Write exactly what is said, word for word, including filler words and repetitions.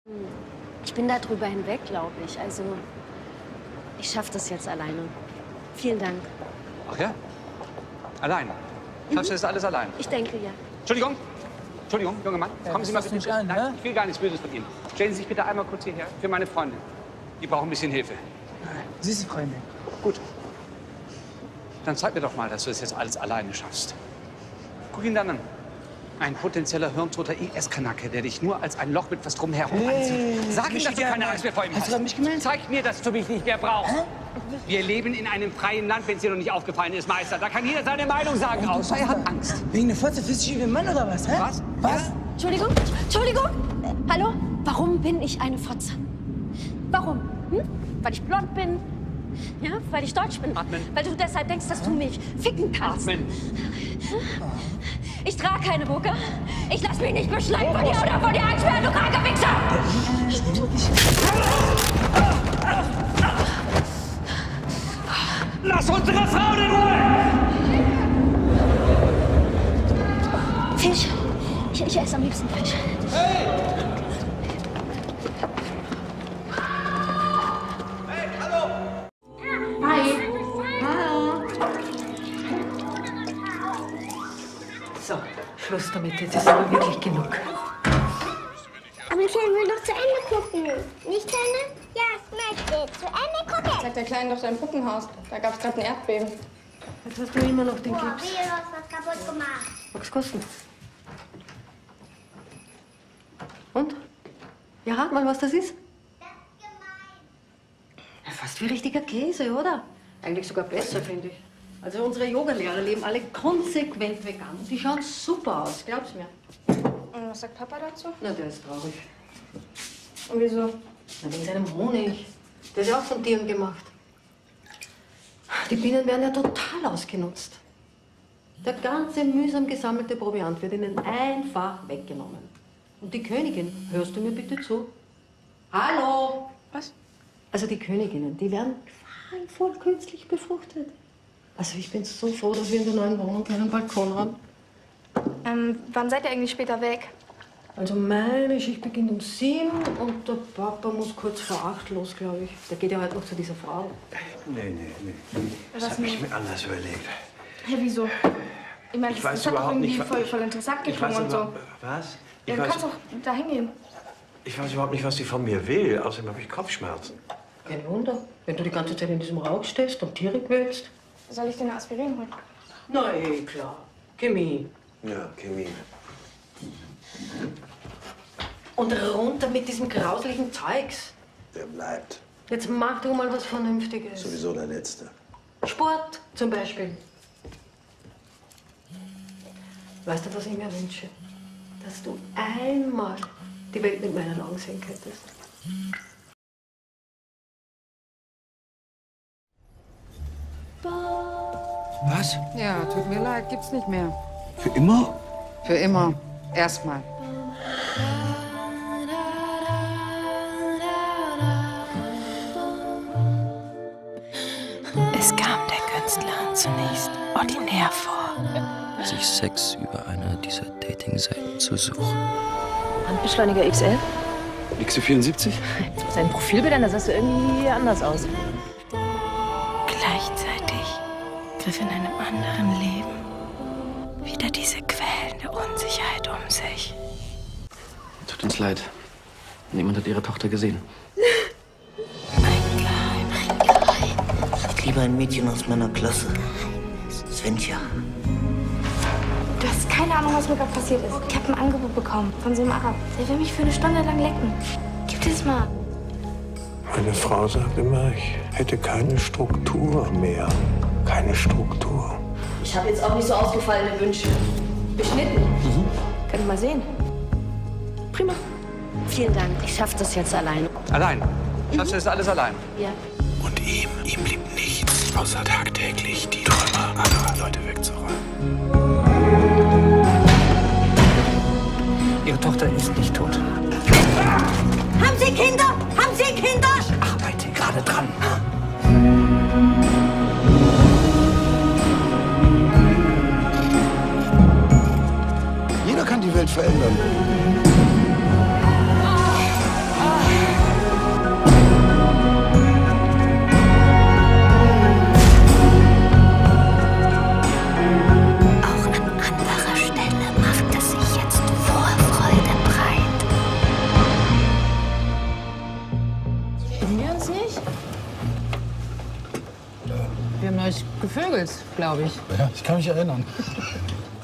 Ich bin da drüber hinweg, glaube ich. Also, ich schaffe das jetzt alleine. Vielen Dank. Ach ja? Allein? Schaffst du das alles allein? Ich denke, ja. Entschuldigung. Entschuldigung, junger Mann. Ja, Kommen Sie mal das bitte. nicht an, Nein, ne? ich will gar nichts Böses von Ihnen. Stellen Sie sich bitte einmal kurz hierher für meine Freundin. Die braucht ein bisschen Hilfe. Sie ist die Freundin. Gut. Dann zeig mir doch mal, dass du das jetzt alles alleine schaffst. Guck ihn dann an. Ein potenzieller hirntoter I S-Kanacke, der dich nur als ein Loch mit was drumherum Hey, anzieht. Sag ihm, dass du keine Angst mehr vor ihm hast. Hast du an mich gemeint? Zeig mir, dass du mich nicht mehr brauchst. Hä? Wir leben in einem freien Land, wenn es dir noch nicht aufgefallen ist, Meister. Da kann jeder seine Meinung sagen, außer er hat Angst. Wegen der Fotze fühlst du dich wie ein Mann oder was, hä? Was? Was? Entschuldigung, Entschuldigung. Äh, hallo? Warum bin ich eine Fotze? Warum? Hm? Weil ich blond bin? Ja, weil ich deutsch bin? Atmen. Weil du deshalb denkst, dass du mich ficken kannst? Atmen. Ich trage keine Burka. Ich lass mich nicht beschleimen von dir oder von dir einsperren, du kranker Wichser! Lass unsere Frauen in Ruhe! Fisch. Ich, ich esse am liebsten Fisch. Hey! So, Schluss damit. Jetzt ist aber wirklich genug. Aber ich will doch zu Ende gucken. Nicht, Kleine? Ja, ich möchte zu Ende gucken. Zeig der Kleinen doch dein Puppenhaus. Da gab's gerade ein Erdbeben. Jetzt hast du immer noch den Boah, Gips. wie du hast was kaputt gemacht. Was kostet? Und? Ja, rat mal, was das ist. Das ist gemein. Ja, fast wie richtiger Käse, oder? Eigentlich sogar besser, finde ich. Also unsere Yogalehrer leben alle konsequent vegan. Die schauen super aus, glaub's mir. Und was sagt Papa dazu? Na, der ist traurig. Und wieso? Na, wegen seinem Honig. Der ist ja auch von Tieren gemacht. Die Bienen werden ja total ausgenutzt. Der ganze mühsam gesammelte Proviant wird ihnen einfach weggenommen. Und die Königin, hörst du mir bitte zu? Hallo? Was? Also die Königinnen, die werden qualvoll künstlich befruchtet. Also ich bin so froh, dass wir in der neuen Wohnung keinen Balkon haben. Ähm, wann seid ihr eigentlich später weg? Also meine Schicht beginnt um sieben und der Papa muss kurz vor acht los, glaube ich. Der geht ja heute noch zu dieser Frau. Nee, nee, nee. Das Was habe ich denn? mir anders überlegt. Hä, wieso? Ich meine, Ich das, weiß das hat doch überhaupt irgendwie nicht, voll, ich- voll interessant Ich weiß geklungen und so. aber, was? Ich Ja, du weiß, kannst doch da hingehen. ich weiß überhaupt nicht, was die von mir will. Außerdem habe ich Kopfschmerzen. Kein Wunder, wenn du die ganze Zeit in diesem Rauch stehst und Tiere quälst. Soll ich dir eine Aspirin holen? Na eh, klar. Chemie. Ja, Chemie. Und runter mit diesem grauslichen Zeugs. Der bleibt. Jetzt mach du mal was Vernünftiges. Sowieso der Letzte. Sport zum Beispiel. Weißt du, was ich mir wünsche? Dass du einmal die Welt mit meinen Augen sehen könntest. Was? Ja, tut mir leid, gibt's nicht mehr. Für immer? Für immer. Erstmal. Es kam der Künstlerin zunächst ordinär vor, sich Sex über eine dieser Dating-Seiten zu suchen. Handbeschleuniger X L? X C vierundsiebzig? Sein Profilbild, das sah irgendwie anders aus. Gleichzeitig griff in einem anderen Leben wieder diese quälende Unsicherheit um sich. Tut uns leid. Niemand hat ihre Tochter gesehen. Ein Geheim, ein Geheim. Ich liebe ein Mädchen aus meiner Klasse. Svenja. Du hast keine Ahnung, was mir gerade passiert ist. Ich habe ein Angebot bekommen von so einem Arab. Der will mich für eine Stunde lang lecken. Gib dir das mal. Meine Frau sagt immer, ich hätte keine Struktur mehr. Keine Struktur. Ich habe jetzt auch nicht so ausgefallene Wünsche. Beschnitten. Mhm. Können wir mal sehen. Prima. Vielen Dank. Ich schaffe das jetzt alleine. Allein? Schaffst du das alles allein? Ja. Und ihm, ihm blieb nichts, außer tagtäglich die Träume anderer Leute wegzuräumen. Ihre Tochter ist nicht tot. Haben Sie Kinder? Haben Sie Kinder? Ich arbeite gerade dran. Jeder kann die Welt verändern. gevögelt, glaube ich. Ja, ich kann mich erinnern.